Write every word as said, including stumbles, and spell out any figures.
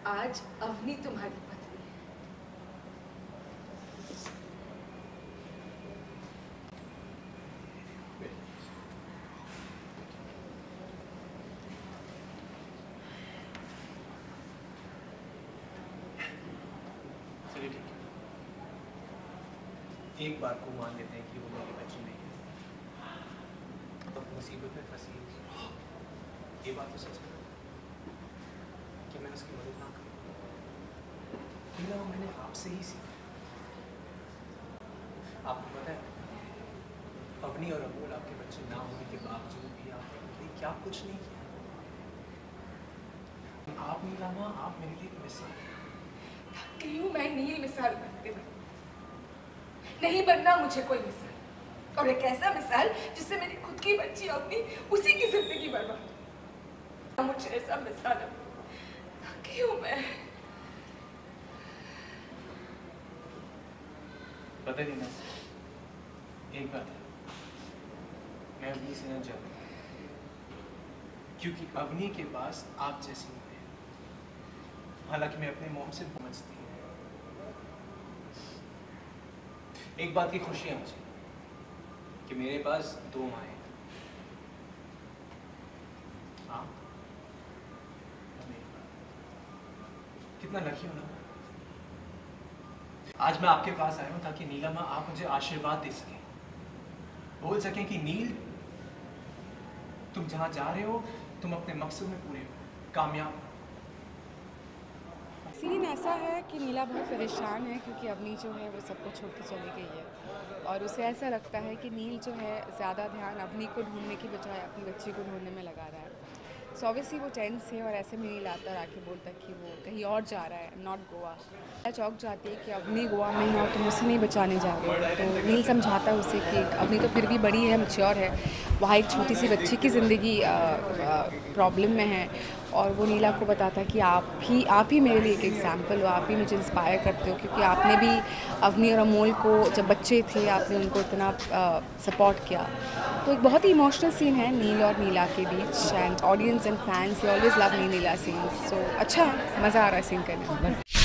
आज अवनी तुम्हारी पत्नी है। चलिए ठीक है, एक बार को मान लेते हैं कि वो मेरी बच्ची नहीं है, तो मुसीबत में फंसी है। ये बात तो सच है कि मैं उसकी मदद ना करूँ, वो मैंने आपसे ही सीखा। आपको पता है, अवनी और अमोल आपके बच्चे ना होने के बावजूद भी आपने उनके लिए क्या कुछ नहीं किया। आप नीलामा, आप मेरे लिए एक मिसाल हैं। क्यों मैं नील मिसाल बनती हूँ? नहीं बनना मुझे कोई मिसाल, और एक ऐसा मिसाल जिससे मेरी खुद की बच्ची अपनी उसी की जिंदगी बर्बाद। मुझे ऐसा मिसाल क्यों मैं पता नहीं ना, एक बात है, मैं अवनी से न जाऊँ, क्योंकि अवनी के पास आप जैसी नहीं है। हालांकि मैं अपने मोम से समझती हूँ। एक बात की खुशी है मुझे कि मेरे पास दो माएँ हैं, आप और मेरी माँ। कितना लकी हो ना। आज मैं आपके पास आया हूँ ताकि नीलामा आप मुझे आशीर्वाद दे सकें, बोल सकें कि नील, तुम जहाँ जा रहे हो तुम अपने मकसद में पूरे हो, कामयाब। सीन ऐसा है कि नीला बहुत परेशान है क्योंकि अवनी जो है वो सबको छोड़ के चली गई है, और उसे ऐसा लगता है कि नील जो है ज़्यादा ध्यान अवनी को ढूंढने की बजाय अपनी बच्ची को ढूंढने में लगा रहा है। सो ऑब्वियसली वो टेंस है, और ऐसे में नील आता है आके बोलता है कि वो कहीं और जा रहा है, नॉट गोवा। चौक जाती है कि अवनी गोवा में है और तुम उसे नहीं बचाने जा रहे हो। तो नील समझाता है उसे कि अवनी तो फिर भी बड़ी है, मैच्योर है, वहाँ एक छोटी सी बच्ची की ज़िंदगी प्रॉब्लम में है। और वो नीला को बताता है कि आप ही आप ही मेरे लिए एक एग्जाम्पल हो, आप ही मुझे इंस्पायर करते हो, क्योंकि आपने भी अवनी और अमोल को जब बच्चे थे आपने उनको इतना सपोर्ट किया। तो एक बहुत ही इमोशनल सीन है नील और नीला के बीच, and audience and fans always love Neela scenes. So अच्छा है, मज़ा आ रहा है सीन करने में।